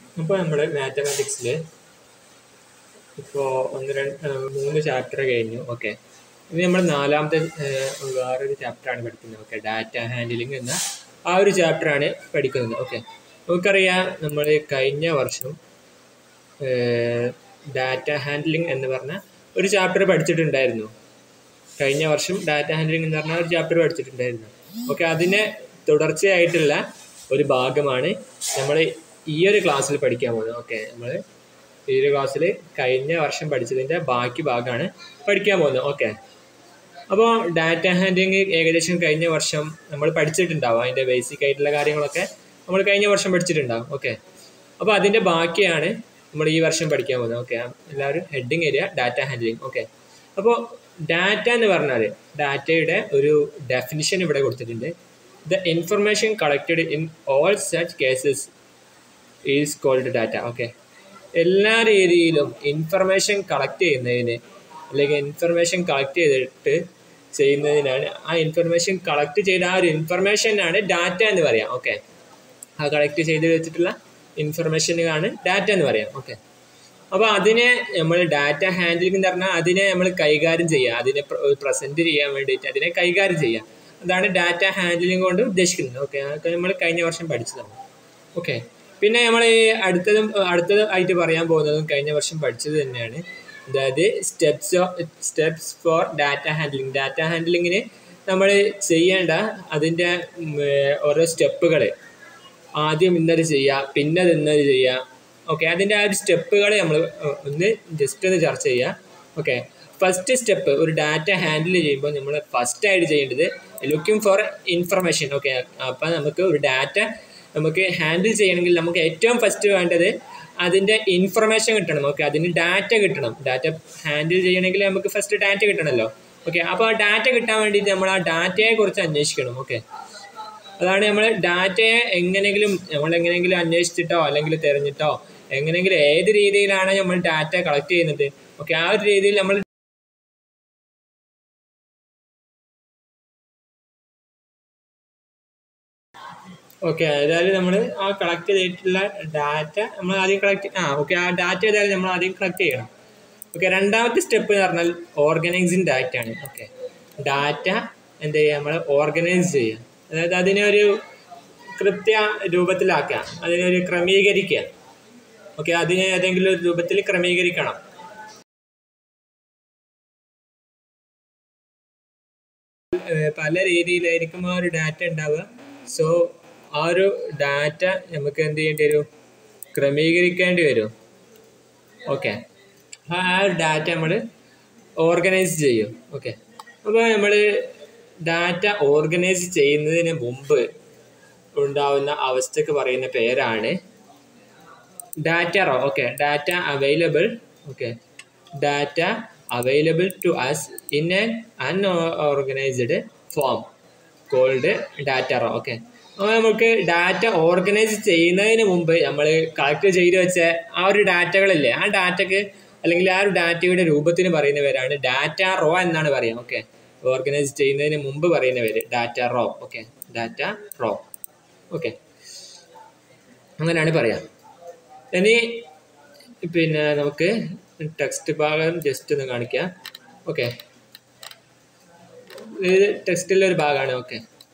അപ്പോൾ നമ്മൾ മാത്തമാറ്റിക്സിൽ ഇപ്പോൾ 3 ചാപ്റ്റർ കഴിഞ്ഞു. ഓക്കെ, ഇനി നമ്മൾ 4ാമത്തെ വേറൊരു ചാപ്റ്ററാണ് പഠിക്കുന്നത്. ഓക്കെ, ഡാറ്റ ഹാൻഡ്ലിംഗ് എന്ന ആ ഒരു ചാപ്റ്ററാണ് പഠിക്കുന്നത്. ഓക്കെ, നമുക്കറിയാം നമ്മൾ കഴിഞ്ഞ വർഷം ഡാറ്റ ഹാൻഡ്ലിംഗ് എന്ന് പറഞ്ഞ ഒരു ചാപ്റ്റർ പഠിച്ചിട്ടുണ്ടായിരുന്നു. കഴിഞ്ഞ വർഷം ഡാറ്റ ഹാൻഡ്ലിംഗ് എന്ന് പറഞ്ഞ ഒരു ചാപ്റ്റർ പഠിച്ചിട്ടുണ്ടായിരുന്നു. ഓക്കെ, അതിനെ തുടർച്ചയായിട്ടുള്ള ഒരു ഭാഗമാണ് നമ്മൾ ഈ ഒരു ക്ലാസ്സിൽ പഠിക്കാൻ പോകുന്നത്. ഓക്കെ, നമ്മൾ ഈ ഒരു ക്ലാസ്സിൽ കഴിഞ്ഞ വർഷം പഠിച്ചതിൻ്റെ ബാക്കി ഭാഗമാണ് പഠിക്കാൻ പോകുന്നത്. ഓക്കെ, അപ്പോൾ ഡാറ്റ ഹാൻഡ്ലിംഗ് ഏകദേശം കഴിഞ്ഞ വർഷം നമ്മൾ പഠിച്ചിട്ടുണ്ടാവും. അതിൻ്റെ ബേസിക് ആയിട്ടുള്ള കാര്യങ്ങളൊക്കെ നമ്മൾ കഴിഞ്ഞ വർഷം പഠിച്ചിട്ടുണ്ടാവും. ഓക്കെ, അപ്പോൾ അതിൻ്റെ ബാക്കിയാണ് നമ്മൾ ഈ വർഷം പഠിക്കാൻ പോകുന്നത്. ഓക്കെ, എല്ലാവരും heading area data handling. Okay, അപ്പോൾ ഡാറ്റ എന്ന് പറഞ്ഞാൽ ഡാറ്റയുടെ ഒരു ഡെഫിനിഷൻ ഇവിടെ കൊടുത്തിട്ടുണ്ട്. The information collected in all such cases is called data. Okay, എല്ലാ രീതിയിലും ഇൻഫർമേഷൻ കളക്ട് ചെയ്യുന്നതിന് അല്ലെങ്കിൽ ഇൻഫർമേഷൻ കളക്ട് ചെയ്തിട്ട് ചെയ്യുന്നതിനാണ് ആ ഇൻഫർമേഷൻ കളക്ട് ചെയ്ത ആ ഒരു ഇൻഫർമേഷനാണ് ഡാറ്റ എന്ന് പറയാം. ഓക്കെ, ആ കളക്ട് ചെയ്ത് വെച്ചിട്ടുള്ള ഇൻഫർമേഷനാണ് ഡാറ്റ എന്ന് പറയാം. ഓക്കെ, അപ്പോൾ അതിനെ നമ്മൾ ഡാറ്റ ഹാൻഡ്ലിംഗ് എന്ന് പറഞ്ഞാൽ അതിനെ നമ്മൾ കൈകാര്യം ചെയ്യുക, അതിനെ പ്രസൻറ്റ് ചെയ്യാൻ വേണ്ടിയിട്ട് അതിനെ കൈകാര്യം ചെയ്യുക, അതാണ് ഡാറ്റ ഹാൻഡ്ലിംഗ് കൊണ്ട് ഉദ്ദേശിക്കുന്നത്. ഓക്കെ, അതൊക്കെ നമ്മൾ കഴിഞ്ഞ വർഷം പഠിച്ചതാണ്. ഓക്കെ, പിന്നെ നമ്മൾ ഈ അടുത്തതായിട്ട് പറയാൻ പോകുന്നതും കഴിഞ്ഞ വർഷം പഠിച്ചത് തന്നെയാണ്. അതായത് steps for data handling. Data ഹാൻഡ്ലിങ്ങിന് നമ്മൾ ചെയ്യേണ്ട അതിൻ്റെ ഓരോ സ്റ്റെപ്പുകൾ, ആദ്യം ഇന്നത് ചെയ്യുക, പിന്നെ ഇന്നത് ചെയ്യുക. ഓക്കെ, അതിൻ്റെ ആ ഒരു സ്റ്റെപ്പുകൾ നമ്മൾ ജസ്റ്റ് ഒന്ന് ചർച്ച ചെയ്യുക. ഓക്കെ, ഫസ്റ്റ് സ്റ്റെപ്പ്, ഒരു ഡാറ്റ ഹാൻഡിൽ ചെയ്യുമ്പോൾ നമ്മൾ ഫസ്റ്റായിട്ട് ചെയ്യേണ്ടത് ലുക്കിംഗ് ഫോർ ഇൻഫർമേഷൻ. ഓക്കെ, അപ്പം നമുക്ക് ഒരു ഡാറ്റ നമുക്ക് ഹാൻഡിൽ ചെയ്യണമെങ്കിൽ നമുക്ക് ഏറ്റവും ഫസ്റ്റ് വേണ്ടത് അതിൻ്റെ ഇൻഫർമേഷൻ കിട്ടണം. ഓക്കെ, അതിന് ഡാറ്റ കിട്ടണം. ഡാറ്റ ഹാൻഡിൽ ചെയ്യണമെങ്കിൽ നമുക്ക് ഫസ്റ്റ് ഡാറ്റ കിട്ടണമല്ലോ. ഓക്കെ, അപ്പോൾ ആ ഡാറ്റ കിട്ടാൻ വേണ്ടിയിട്ട് നമ്മൾ ആ ഡാറ്റയെ കുറിച്ച് അന്വേഷിക്കണം. ഓക്കെ, അതാണ് നമ്മൾ ഡാറ്റയെ എങ്ങനെയെങ്കിലും അന്വേഷിച്ചിട്ടോ അല്ലെങ്കിൽ തിരഞ്ഞിട്ടോ എങ്ങനെയെങ്കിലും ഏത് രീതിയിലാണ് നമ്മൾ ഡാറ്റ കളക്ട് ചെയ്യുന്നത്. ഓക്കെ, ആ ഒരു രീതിയിൽ നമ്മൾ ഓക്കെ, ഏതായാലും നമ്മൾ ആ കളക്ട് ചെയ്തിട്ടുള്ള ഡാറ്റ നമ്മൾ ആദ്യം ആ ഡാറ്റ ഏതായാലും നമ്മൾ ആദ്യം കളക്ട് ചെയ്യണം. ഓക്കെ, രണ്ടാമത്തെ സ്റ്റെപ്പ് എന്ന് പറഞ്ഞാൽ ഓർഗനൈസിങ് ഡാറ്റ ആണ്. ഓക്കെ, ഡാറ്റ എന്ത് ചെയ്യുക, നമ്മൾ ഓർഗനൈസ് ചെയ്യുക, അതായത് അതിനൊരു കൃത്യ രൂപത്തിലാക്കുക, അതിനൊരു ക്രമീകരിക്കുക. ഓക്കെ, അതിനെ ഏതെങ്കിലും ഒരു രൂപത്തിൽ ക്രമീകരിക്കണം. പല രീതിയിലായിരിക്കും ആ ഒരു ഡാറ്റ ഉണ്ടാവുക. സോ ആ ഒരു ഡാറ്റ നമുക്ക് എന്ത് ചെയ്യേണ്ടി വരും, ക്രമീകരിക്കേണ്ടി വരും. ഓക്കെ, ആ ഒരു ഡാറ്റ നമ്മൾ ഓർഗനൈസ് ചെയ്യും. ഓക്കെ, അപ്പോൾ നമ്മൾ ഡാറ്റ ഓർഗനൈസ് ചെയ്യുന്നതിന് മുമ്പ് ഉണ്ടാവുന്ന അവസ്ഥക്ക് പറയുന്ന പേരാണ് data raw. Okay, data available. Okay, data available to us in an unorganised form called data raw. Okay, അപ്പോൾ നമുക്ക് ഡാറ്റ ഓർഗനൈസ് ചെയ്യുന്നതിന് മുമ്പ് നമ്മൾ കളക്ട് ചെയ്ത് വെച്ച ആ ഒരു ഡാറ്റകളില്ലേ, ആ ഡാറ്റക്ക് അല്ലെങ്കിൽ ആ ഒരു ഡാറ്റയുടെ രൂപത്തിന് പറയുന്ന പേരാണ് ഡാറ്റ റോ എന്നാണ് പറയാം. ഓക്കെ, ഓർഗനൈസ് ചെയ്യുന്നതിന് മുമ്പ് പറയുന്ന പേര് data raw. Okay, data raw. Okay, അങ്ങനെയാണ് പറയാം. ഇനി പിന്നെ നമുക്ക് ടെക്സ്റ്റ് ഭാഗം ജസ്റ്റ് ഒന്ന് കാണിക്കാം. ഓക്കെ, ഇത് ടെക്സ്റ്റിലെ ഒരു ഭാഗമാണ്. ഓക്കെ,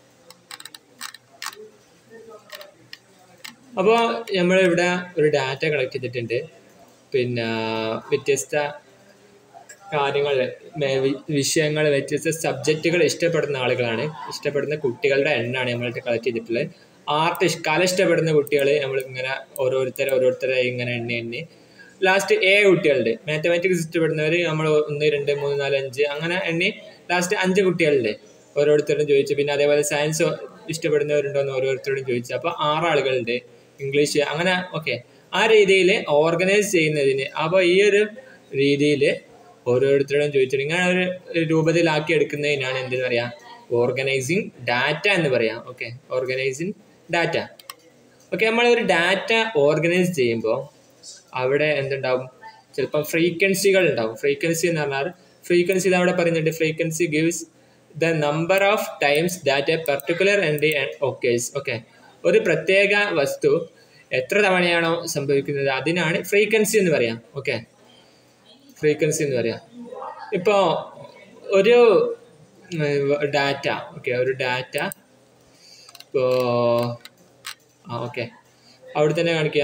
അപ്പോൾ നമ്മളിവിടെ ഒരു ഡാറ്റ കളക്ട് ചെയ്തിട്ടുണ്ട്. പിന്നെ വ്യത്യസ്ത കാര്യങ്ങൾ, വിഷയങ്ങൾ, വ്യത്യസ്ത സബ്ജക്റ്റുകൾ ഇഷ്ടപ്പെടുന്ന ആളുകളാണ്, ഇഷ്ടപ്പെടുന്ന കുട്ടികളുടെ എണ്ണമാണ് നമ്മളിട്ട് കളക്ട് ചെയ്തിട്ടുള്ളത്. കല ഇഷ്ടപ്പെടുന്ന കുട്ടികൾ നമ്മളിങ്ങനെ ഓരോരുത്തരെ ഇങ്ങനെ എണ്ണി ലാസ്റ്റ് കുട്ടികളുണ്ട്. മാത്തമാറ്റിക്സ് ഇഷ്ടപ്പെടുന്നവർ നമ്മൾ 1, 2, 3, 4, 5 അങ്ങനെ എണ്ണി ലാസ്റ്റ് 5 കുട്ടികളുണ്ട്. ഓരോരുത്തരോടും ചോദിച്ചു. പിന്നെ അതേപോലെ സയൻസ് ഇഷ്ടപ്പെടുന്നവരുണ്ടോയെന്ന് ഓരോരുത്തരോടും ചോദിച്ചു. അപ്പോൾ 6 ആളുകളുണ്ട്. ഇംഗ്ലീഷ് അങ്ങനെ. ഓക്കെ, ആ രീതിയിൽ ഓർഗനൈസ് ചെയ്യുന്നതിന്, അപ്പോൾ ഈ ഒരു രീതിയിൽ ഓരോരുത്തരോടും ചോദിച്ചിട്ട് ഇങ്ങനെ ഒരു രൂപത്തിലാക്കി എടുക്കുന്നതിനാണ് എന്തെന്ന് പറയാം, ഓർഗനൈസിങ് ഡാറ്റ എന്ന് പറയാം. Okay, organising data. ഓക്കെ, നമ്മളൊരു ഡാറ്റ ഓർഗനൈസ് ചെയ്യുമ്പോൾ അവിടെ എന്തുണ്ടാവും, ചിലപ്പോൾ ഫ്രീക്വൻസികൾ ഉണ്ടാവും. ഫ്രീക്വൻസി എന്ന് പറഞ്ഞാൽ ഫ്രീക്വൻസി അവിടെ പറയുന്നുണ്ട്. Frequency gives the number of times that a particular entry occurs. Okay, ഒരു പ്രത്യേക വസ്തു എത്ര തവണയാണോ സംഭവിക്കുന്നത് അതിനാണ് ഫ്രീക്വൻസി എന്ന് പറയാം. ഓക്കെ, ഫ്രീക്വൻസി എന്ന് പറയാം. ഇപ്പോൾ ഒരു ഡാറ്റ, ഓക്കെ, ഒരു ഡാറ്റ ഇപ്പോൾ ഓക്കെ അവിടെ തന്നെ കാണിക്കുക.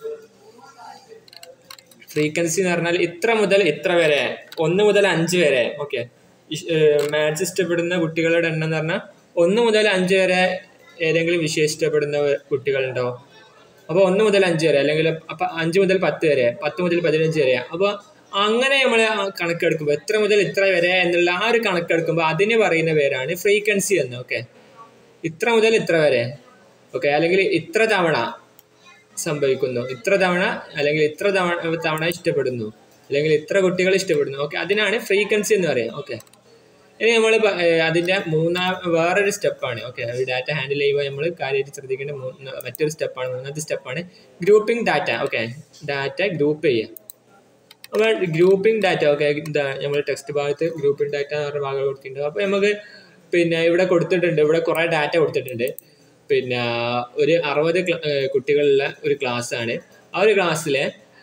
ഫ്രീക്വൻസി എന്ന് പറഞ്ഞാൽ ഇത്ര മുതൽ ഇത്ര വരെ, 1 മുതൽ 5 വരെ. ഓക്കെ, മാത്സ് ഇഷ്ടപ്പെടുന്ന കുട്ടികളുടെ എണ്ണം എന്ന് പറഞ്ഞാൽ 1 മുതൽ 5 വരെ ഏതെങ്കിലും വിഷയം ഇഷ്ടപ്പെടുന്ന കുട്ടികളുണ്ടോ? അപ്പോൾ 1 മുതൽ 5 വരെ, അല്ലെങ്കിൽ 5 മുതൽ 10 വരെ, 10 മുതൽ 15 വരെ. അപ്പോൾ അങ്ങനെ നമ്മൾ കണക്കെടുക്കുമ്പോൾ എത്ര മുതൽ ഇത്ര വരെ എന്നുള്ള ആ ഒരു കണക്കെടുക്കുമ്പോൾ അതിന് പറയുന്ന പേരാണ് ഫ്രീക്വൻസി എന്ന്. ഓക്കെ, ഇത്ര മുതൽ ഇത്ര വരെ, ഓക്കെ, അല്ലെങ്കിൽ ഇത്ര തവണ സംഭവിക്കുന്നു, ഇത്ര തവണ, അല്ലെങ്കിൽ ഇത്ര തവണ ഇഷ്ടപ്പെടുന്നു, അല്ലെങ്കിൽ ഇത്ര കുട്ടികൾ ഇഷ്ടപ്പെടുന്നു. ഓക്കെ, അതിനാണ് ഫ്രീക്വൻസി എന്ന് പറയാം. ഓക്കെ, ഇനി നമ്മൾ അതിൻ്റെ വേറൊരു സ്റ്റെപ്പാണ്. ഓക്കെ, ഒരു ഡാറ്റ ഹാൻഡിൽ ചെയ്യുമ്പോൾ നമ്മൾ കാര്യമായിട്ട് ശ്രദ്ധിക്കേണ്ട മറ്റൊരു സ്റ്റെപ്പാണ്, മൂന്നാമത്തെ സ്റ്റെപ്പാണ് grouping data. Okay, data group ചെയ്യുക. അപ്പോൾ ഗ്രൂപ്പിംഗ് ഡാറ്റ, ഓക്കെ, നമ്മൾ ടെക്സ്റ്റ് ഭാഗത്ത് ഗ്രൂപ്പിംഗ് ഡാറ്റ എന്ന് പറഞ്ഞ ഭാഗം കൊടുത്തിട്ടുണ്ട്. അപ്പോൾ നമുക്ക് ഇവിടെ കൊടുത്തിട്ടുണ്ട്, ഇവിടെ കുറേ ഡാറ്റ കൊടുത്തിട്ടുണ്ട്. ഒരു 60 കുട്ടികളുള്ള ഒരു ക്ലാസ്സാണ്. ആ ഒരു ക്ലാസ്സിലെ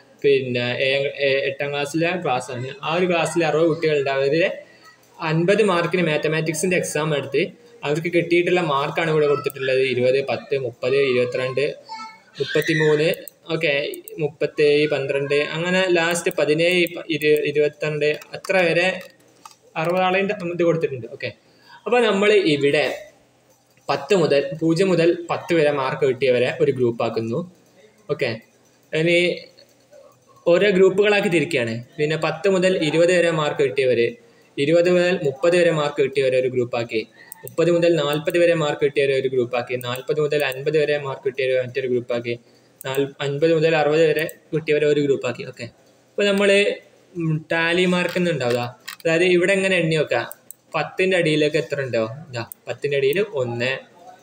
8ാം ക്ലാസ്സിലെ ക്ലാസ്സാണ്. ആ ഒരു ക്ലാസ്സിൽ 60 കുട്ടികളുണ്ട്. അവരിൽ 50 മാർക്കിന് മാത്തമാറ്റിക്സിൻ്റെ എക്സാം എടുത്ത് അവർക്ക് കിട്ടിയിട്ടുള്ള മാർക്കാണ് ഇവിടെ കൊടുത്തിട്ടുള്ളത്. 20, 10, 30, 22, 33, ഓക്കെ, 37, 12, അങ്ങനെ ലാസ്റ്റ് 17, 22 അത്ര വരെ 60 ആളിൻ്റെ ഇത് കൊടുത്തിട്ടുണ്ട്. ഓക്കെ, അപ്പോൾ നമ്മൾ ഇവിടെ 0 മുതൽ 10 വരെ മാർക്ക് കിട്ടിയവരെ ഒരു ഗ്രൂപ്പാക്കുന്നു. ഓക്കെ, ഇനി ഓരോ ഗ്രൂപ്പുകളാക്കി തിരിക്കുകയാണ്. പിന്നെ 10 മുതൽ 20 വരെ മാർക്ക് കിട്ടിയവർ, 20 മുതൽ 30 വരെ മാർക്ക് കിട്ടിയവരെ ഒരു ഗ്രൂപ്പാക്കി, 30 മുതൽ 40 വരെ മാർക്ക് കിട്ടിയവരെ ഒരു ഗ്രൂപ്പാക്കി, 40 മുതൽ 50 വരെ മാർക്ക് കിട്ടിയവരെ മറ്റൊരു ഗ്രൂപ്പാക്കി, 50 മുതൽ 60 വരെ കിട്ടിയവരെ ഒരു ഗ്രൂപ്പാക്കി. ഓക്കെ, അപ്പോൾ നമ്മൾ ടാലി മാർക്ക് എന്നുണ്ടാവുക. അതായത് ഇവിടെ എങ്ങനെ എണ്ണി വെക്കാം, 10ൻ്റെ അടിയിലേക്ക് എത്ര ഉണ്ടോ, 10ൻ്റെ അടിയിൽ 1.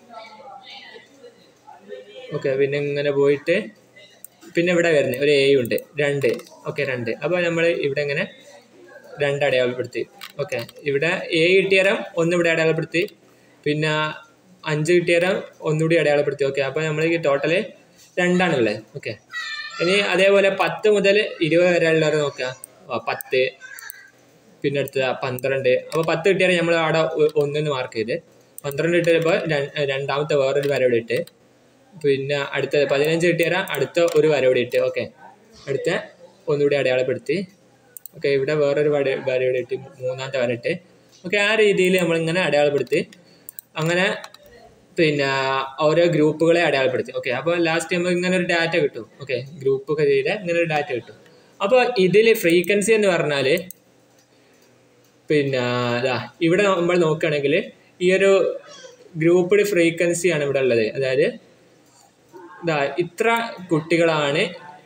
ഓക്കെ, പിന്നെ ഇങ്ങനെ പോയിട്ട് പിന്നെ ഇവിടെ വരുന്നത് ഒരു A ഉണ്ട്, 2. ഓക്കെ, 2. അപ്പോൾ നമ്മൾ ഇവിടെ ഇങ്ങനെ 2 അടയാളപ്പെടുത്തി. ഓക്കെ, ഇവിടെ A കിട്ടിയരം 1 ഇവിടെ അടയാളപ്പെടുത്തി, പിന്നെ 5 കിട്ടിയരം 1 കൂടി അടയാളപ്പെടുത്തി. ഓക്കെ, അപ്പോൾ നമ്മൾ ടോട്ടൽ 2 ആണുള്ളത്. ഓക്കെ, ഇനി അതേപോലെ 10 മുതൽ 20 വരെ ഉള്ളവർ നോക്കുക. 10, പിന്നെ അടുത്തത് 12. അപ്പോൾ 10 കിട്ടിയാൽ നമ്മൾ അവിടെ 1 മാർക്ക് ചെയ്ത്, 12 കിട്ടിയപ്പോൾ രണ്ടാമത്തെ വേറൊരു വര ഇവിടെ ഇട്ട്, പിന്നെ അടുത്ത 15 കിട്ടിയാൽ അടുത്ത ഒരു വര ഇവിടെ ഇട്ട്. ഓക്കെ, അടുത്ത ഒന്നുകൂടി അടയാളപ്പെടുത്തി. ഓക്കെ, ഇവിടെ വേറൊരു വര ഇവിടെ ഇട്ട്, മൂന്നാമത്തെ വര ഇട്ട്. ഓക്കെ, ആ രീതിയിൽ നമ്മളിങ്ങനെ അടയാളപ്പെടുത്തി അങ്ങനെ ഓരോ ഗ്രൂപ്പുകളെ അടയാളപ്പെടുത്തി. ഓക്കെ, അപ്പോൾ ലാസ്റ്റ് നമുക്ക് ഇങ്ങനെ ഒരു ഡാറ്റ കിട്ടും. ഓക്കെ, ഗ്രൂപ്പൊക്കെ ചെയ്ത് ഇങ്ങനെ ഒരു ഡാറ്റ കിട്ടും. അപ്പോൾ ഇതിൽ ഫ്രീക്വൻസി എന്ന് പറഞ്ഞാൽ ഇവിടെ നമ്മൾ നോക്കുകയാണെങ്കിൽ ഈ ഒരു ഗ്രൂപ്പിൽ ഫ്രീക്വൻസിയാണ് ഇവിടെ ഉള്ളത്. അതായത് ഇത്ര കുട്ടികളാണ്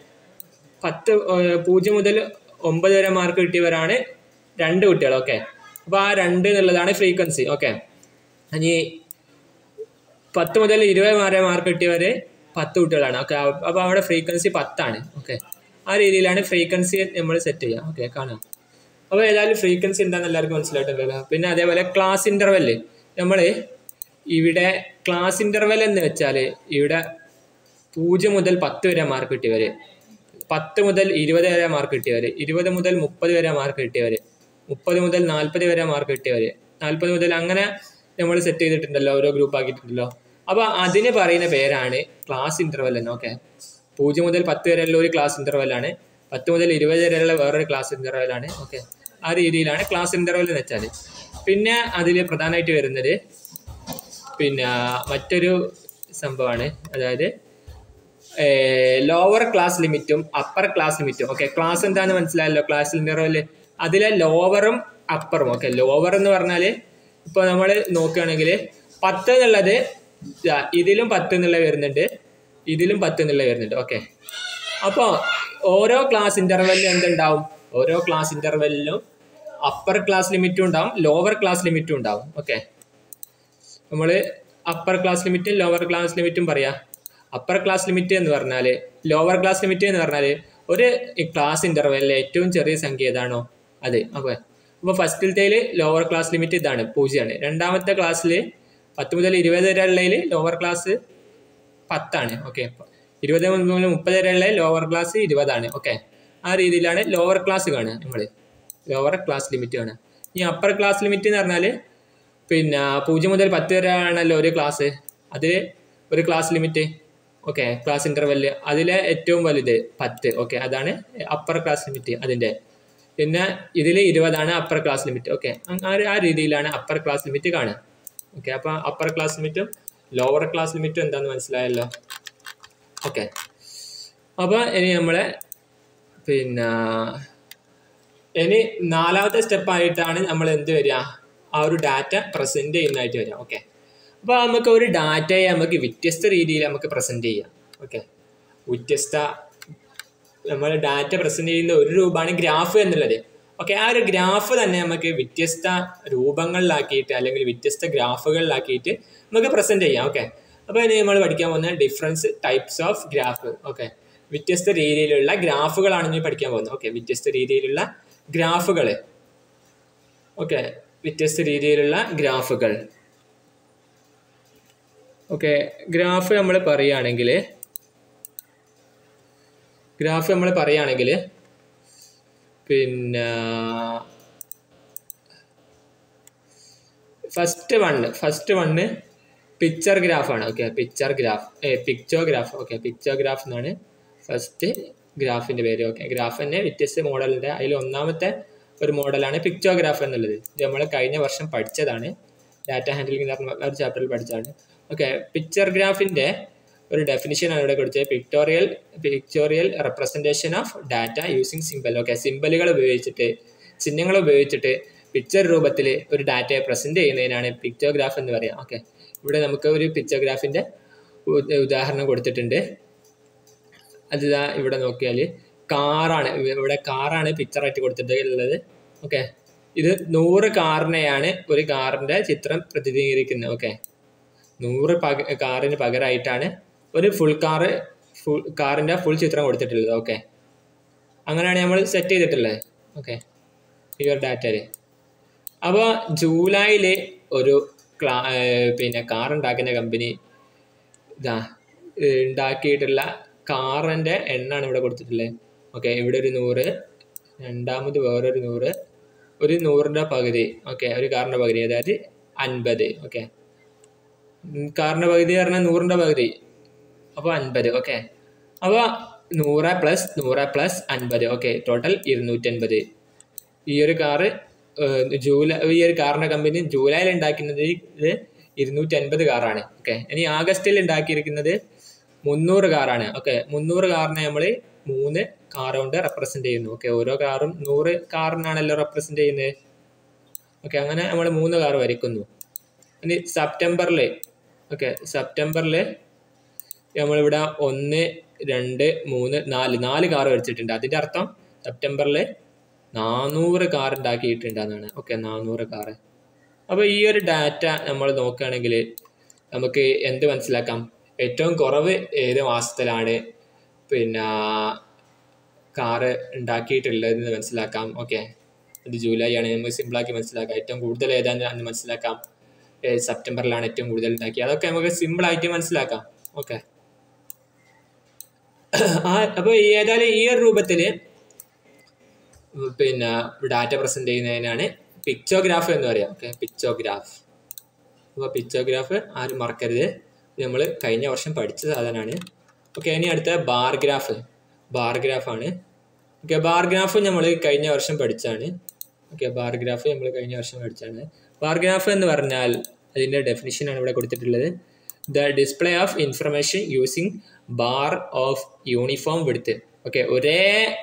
0 മുതൽ 9 വരെ മാർക്ക് കിട്ടിയവരാണ് 2 കുട്ടികൾ. ഓക്കെ, അപ്പോൾ ആ 2 എന്നുള്ളതാണ് ഫ്രീക്വൻസി. ഓക്കെ, ഇനി 10 മുതൽ 20 വരെ മാർക്ക് കിട്ടിയവർ 10 കുട്ടികളാണ്. ഓക്കെ, അപ്പോൾ അവിടെ ഫ്രീക്വൻസി 10 ആണ്. ഓക്കെ, ആ രീതിയിലാണ് ഫ്രീക്വൻസി നമ്മൾ സെറ്റ് ചെയ്യുക. ഓക്കെ, കാണാം. അപ്പോൾ ഏതായാലും ഫ്രീക്വൻസി എന്താണെന്ന് എല്ലാവർക്കും മനസ്സിലായിട്ടുണ്ടല്ലോ. പിന്നെ അതേപോലെ ക്ലാസ് ഇൻ്റർവെല്, നമ്മൾ ഇവിടെ ക്ലാസ് ഇൻ്റർവെൽ എന്ന് വെച്ചാൽ ഇവിടെ 0 മുതൽ 10 വരെ മാർക്ക് കിട്ടിയവർ, 10 മുതൽ 20 വരെ മാർക്ക് കിട്ടിയവർ, 20 മുതൽ 30 വരെ മാർക്ക് കിട്ടിയവർ, 30 മുതൽ 40 വരെ മാർക്ക് കിട്ടിയവർ, 40 മുതൽ അങ്ങനെ നമ്മൾ സെറ്റ് ചെയ്തിട്ടുണ്ടല്ലോ, ഓരോ ഗ്രൂപ്പ് ആക്കിയിട്ടുണ്ടല്ലോ. അപ്പോൾ അതിന് പറയുന്ന പേരാണ് ക്ലാസ് ഇൻ്റർവെൽ എന്ന്. ഓക്കെ, 0 മുതൽ 10 വരെയുള്ള ഒരു ക്ലാസ് ഇൻ്റർവെല്ലാണ്, 10 മുതൽ 20 വരെയുള്ള വേറൊരു ക്ലാസ് ഇൻ്റർവെല്ലാണ്. ഓക്കെ, ആ രീതിയിലാണ് ക്ലാസ് ഇൻ്റർവെൽ എന്ന് വെച്ചാൽ. പിന്നെ അതിൽ പ്രധാനമായിട്ട് വരുന്നത് മറ്റൊരു സംഭവമാണ്, അതായത് ലോവർ ക്ലാസ് ലിമിറ്റും അപ്പർ ക്ലാസ് ലിമിറ്റും. ഓക്കെ, ക്ലാസ് എന്താണെന്ന് മനസ്സിലായല്ലോ, ക്ലാസ് ഇൻ്റർവെൽ. അതിലെ ലോവറും അപ്പറും. ഓക്കെ, ലോവർ എന്ന് പറഞ്ഞാൽ ഇപ്പോൾ നമ്മൾ നോക്കുകയാണെങ്കിൽ 10 എന്നുള്ളത് ഇതിലും 10 എന്നുള്ള വരുന്നുണ്ട്, ഇതിലും 10 എന്നുള്ള വരുന്നുണ്ട്. ഓക്കെ, അപ്പോൾ ഓരോ ക്ലാസ് ഇൻ്റർവെല്ലിലും എന്തുണ്ടാവും, ഓരോ ക്ലാസ് ഇൻ്റർവെല്ലിലും അപ്പർ ക്ലാസ് ലിമിറ്റും ഉണ്ടാവും, ലോവർ ക്ലാസ് ലിമിറ്റും ഉണ്ടാവും. ഓക്കെ, നമ്മൾ അപ്പർ ക്ലാസ് ലിമിറ്റും ലോവർ ക്ലാസ് ലിമിറ്റും പറയാം. അപ്പർ ക്ലാസ് ലിമിറ്റ് എന്ന് പറഞ്ഞാൽ, ലോവർ ക്ലാസ് ലിമിറ്റ് എന്ന് പറഞ്ഞാൽ ഒരു ക്ലാസ് ഇൻ്റർവെല്ലിലെ ഏറ്റവും ചെറിയ സംഖ്യ ഏതാണോ അത്. ഓക്കെ, അപ്പോൾ ഫസ്റ്റിലത്തേൽ ലോവർ ക്ലാസ് ലിമിറ്റ് ഇതാണ്, 0 ആണ്. രണ്ടാമത്തെ ക്ലാസ്സിൽ 10 മുതൽ 20 വരെ ഉള്ളതിൽ ലോവർ ക്ലാസ് 10 ആണ്. ഓക്കെ, 20 മുതൽ 30 വരെയുള്ള ലോവർ ക്ലാസ് 20 ഓക്കെ. ആ രീതിയിലാണ് ലോവർ ക്ലാസ് കാണുക നമ്മൾ, ലോവർ ക്ലാസ് ലിമിറ്റ് കാണുക. ഈ അപ്പർ ക്ലാസ് ലിമിറ്റ് എന്ന് പറഞ്ഞാൽ പിന്നെ 0 മുതൽ 10 വരെ ആണല്ലോ ഒരു ക്ലാസ്, അതിൽ ഒരു class limit okay, class interval അതിലെ ഏറ്റവും വലുത് 10 ഓക്കെ, അതാണ് അപ്പർ ക്ലാസ് ലിമിറ്റ് അതിൻ്റെ. പിന്നെ ഇതിൽ 20 അപ്പർ ക്ലാസ് ലിമിറ്റ് ഓക്കെ. ആ രീതിയിലാണ് അപ്പർ ക്ലാസ് ലിമിറ്റ് കാണുക ഓക്കെ. അപ്പോൾ അപ്പർ ക്ലാസ് ലിമിറ്റും ലോവർ ക്ലാസ് ലിമിറ്റും എന്താണെന്ന് മനസ്സിലായല്ലോ ഓക്കെ. അപ്പോൾ ഇനി നമ്മളെ പിന്നെ ഇനി 4ാമത്തെ സ്റ്റെപ്പായിട്ടാണ് നമ്മൾ എന്ത് വരിക, ആ ഒരു ഡാറ്റ പ്രസൻറ്റ് ചെയ്യുന്നതായിട്ട് വരിക ഓക്കെ. അപ്പോൾ നമുക്ക് ഒരു ഡാറ്റയെ നമുക്ക് വ്യത്യസ്ത രീതിയിൽ നമുക്ക് പ്രസൻറ്റ് ചെയ്യാം ഓക്കെ. വ്യത്യസ്ത നമ്മൾ ഡാറ്റ പ്രസൻറ്റ് ചെയ്യുന്ന ഒരു രൂപമാണ് ഗ്രാഫ് എന്നുള്ളത് ഓക്കെ. ആ ഒരു ഗ്രാഫ് തന്നെ നമുക്ക് വ്യത്യസ്ത രൂപങ്ങളിലാക്കിയിട്ട് അല്ലെങ്കിൽ വ്യത്യസ്ത ഗ്രാഫുകളിലാക്കിയിട്ട് നമുക്ക് പ്രസൻറ്റ് ചെയ്യാം ഓക്കെ. അപ്പോൾ ഇനി നമ്മൾ പഠിക്കാൻ പോകുന്ന difference types of graph okay. വ്യത്യസ്ത രീതിയിലുള്ള ഗ്രാഫുകളാണ് ഇനി പഠിക്കാൻ പോകുന്നത് ഓക്കെ. വ്യത്യസ്ത രീതിയിലുള്ള ഗ്രാഫുകൾ ഓക്കെ, വ്യത്യസ്ത രീതിയിലുള്ള ഗ്രാഫുകൾ ഓക്കെ. ഗ്രാഫ് നമ്മൾ പറയുകയാണെങ്കിൽ പിന്നെ ഫസ്റ്റ് വണ്ണ് പിക്ചർ ഗ്രാഫാണ് ഓക്കെ. Pictograph okay. പിക്ചോഗ്രാഫ് എന്നാണ് ഫസ്റ്റ് ഗ്രാഫിൻ്റെ പേര് ഓക്കെ. ഗ്രാഫ് തന്നെ വ്യത്യസ്ത മോഡലുണ്ട്. അതിൽ ഒന്നാമത്തെ ഒരു മോഡലാണ് പിക്ചോഗ്രാഫ് എന്നുള്ളത്. ഇത് നമ്മൾ കഴിഞ്ഞ വർഷം പഠിച്ചതാണ്, ഡാറ്റ ഹാൻഡ്ലിംഗ് എന്ന് പറഞ്ഞ ഒരു ചാപ്റ്ററിൽ പഠിച്ചതാണ് ഓക്കെ. പിക്ചർ ഗ്രാഫിൻ്റെ ഒരു ഡെഫിനിഷനാണ് ഇവിടെ കൊടുത്തത്. Pictorial representation of data using symbol okay. ചിഹ്നങ്ങൾ ഉപയോഗിച്ചിട്ട് പിക്ചർ രൂപത്തിൽ ഒരു ഡാറ്റയെ പ്രസൻറ്റ് ചെയ്യുന്നതിനാണ് പിക്ചോഗ്രാഫ് എന്ന് പറയാം ഓക്കെ. ഇവിടെ നമുക്ക് ഒരു പിക്ചോഗ്രാഫിൻ്റെ ഉദാഹരണം കൊടുത്തിട്ടുണ്ട്. അതിതാ ഇവിടെ നോക്കിയാൽ ഇവിടെ കാറാണ് പിക്ചറായിട്ട് കൊടുത്തിട്ടുള്ളത് ഓക്കെ. ഇത് 100 കാറിനെയാണ് ഒരു കാറിൻ്റെ ചിത്രം പ്രതിനിധീകരിക്കുന്നത് ഓക്കെ. 100 കാറിന് പകരമായിട്ടാണ് ഒരു കാറിൻ്റെ ഫുൾ ചിത്രം കൊടുത്തിട്ടുള്ളത് ഓക്കെ. അങ്ങനെയാണ് നമ്മൾ സെറ്റ് ചെയ്തിട്ടുള്ളത് ഓക്കെ ഈ ഒരു ഡാറ്റയിൽ. അപ്പോൾ ജൂലൈയിൽ ഒരു പിന്നെ കാർ ഉണ്ടാക്കുന്ന കമ്പനി ഉണ്ടാക്കിയിട്ടുള്ള കാറിൻ്റെ എണ്ണമാണ് ഇവിടെ കൊടുത്തിട്ടുള്ളത് ഓക്കെ. ഇവിടെ ഒരു 100, രണ്ടാമത് വേറൊരു 100, ഒരു 100ൻ്റെ പകുതി ഓക്കെ. ഒരു കാറിൻ്റെ പകുതി അതായത് 50 ഓക്കെ. കാറിൻ്റെ പകുതി പറഞ്ഞാൽ 100ൻ്റെ പകുതി, അപ്പോൾ 50 ഓക്കെ. അപ്പോൾ 100 + 50 ഓക്കെ, ടോട്ടൽ 250. ഈ ഒരു കാറിൻ്റെ കമ്പനി ജൂലൈയിൽ ഉണ്ടാക്കുന്നത് ഇത് 250 കാറാണ് ഓക്കെ. ഇനി ആഗസ്റ്റിൽ ഉണ്ടാക്കിയിരിക്കുന്നത് 300 കാറാണ് ഓക്കെ. 300 കാറിനെ നമ്മൾ 3 കാർ കൊണ്ട് റെപ്രസെൻ്റ് ചെയ്യുന്നു ഓക്കെ. ഓരോ കാറും 100 കാറിനാണല്ലോ റെപ്രസെൻ്റ് ചെയ്യുന്നത് ഓക്കെ. അങ്ങനെ നമ്മൾ 3 കാർ വരയ്ക്കുന്നു. ഇനി സെപ്റ്റംബറിൽ നമ്മളിവിടെ 1, 2, 3, 4 കാർ വരച്ചിട്ടുണ്ട്. അതിൻ്റെ അർത്ഥം സെപ്റ്റംബറിൽ 400 കാർ ഉണ്ടാക്കിയിട്ടുണ്ടെന്നാണ് ഓക്കെ. 400 കാറ്. അപ്പോൾ ഈ ഒരു ഡാറ്റ നമ്മൾ നോക്കുകയാണെങ്കിൽ നമുക്ക് എന്ത് മനസ്സിലാക്കാം, ഏറ്റവും കുറവ് ഏത് മാസത്തിലാണ് പിന്നെ കാറ് ഉണ്ടാക്കിയിട്ടുള്ളതെന്ന് മനസ്സിലാക്കാം ഓക്കെ. ഇത് ജൂലൈ ആണ്, നമുക്ക് സിമ്പിളാക്കി മനസ്സിലാക്കാം. ഏറ്റവും കൂടുതൽ ഏതാണെന്ന് മനസ്സിലാക്കാം, സെപ്റ്റംബറിലാണ് ഏറ്റവും കൂടുതൽ ഉണ്ടാക്കിയത്, അതൊക്കെ നമുക്ക് സിമ്പിളായിട്ട് മനസ്സിലാക്കാം ഓക്കെ. അപ്പോൾ ഏതായാലും ഈ ഒരു രൂപത്തിൽ പിന്നെ ഡാറ്റ പ്രസൻറ്റ് ചെയ്യുന്നതിനാണ് പിക്ചോഗ്രാഫ് എന്ന് പറയാം ഓക്കെ. പിക്ചോഗ്രാഫ്. അപ്പോൾ പിക്ചോഗ്രാഫ് ആരും മറക്കരുത്, നമ്മൾ കഴിഞ്ഞ വർഷം പഠിച്ച സാധനമാണ് ഓക്കെ. ഇനി അടുത്ത ബാർ ഗ്രാഫാണ് ഓക്കെ. ബാർ ഗ്രാഫ് നമ്മൾ കഴിഞ്ഞ വർഷം പഠിച്ചാണ് ഓക്കെ. ബാർ ഗ്രാഫ് എന്ന് പറഞ്ഞാൽ അതിൻ്റെ ഡെഫിനിഷനാണ് ഇവിടെ കൊടുത്തിട്ടുള്ളത്. The display of information using bar of uniform width okay. ഒരേ